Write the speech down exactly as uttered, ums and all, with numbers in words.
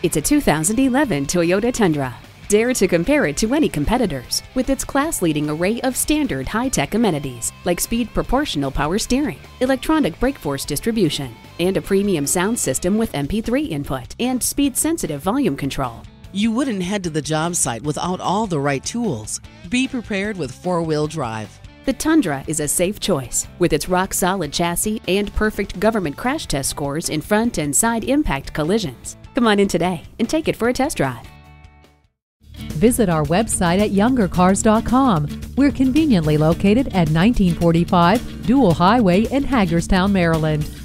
It's a two thousand eleven Toyota Tundra. Dare to compare it to any competitors with its class-leading array of standard high-tech amenities like speed proportional power steering, electronic brake force distribution, and a premium sound system with M P three input and speed-sensitive volume control. You wouldn't head to the job site without all the right tools. Be prepared with four-wheel drive. The Tundra is a safe choice with its rock-solid chassis and perfect government crash test scores in front and side impact collisions. Come on in today and take it for a test drive. Visit our website at younger cars dot com. We're conveniently located at nineteen forty-five Dual Highway in Hagerstown, Maryland.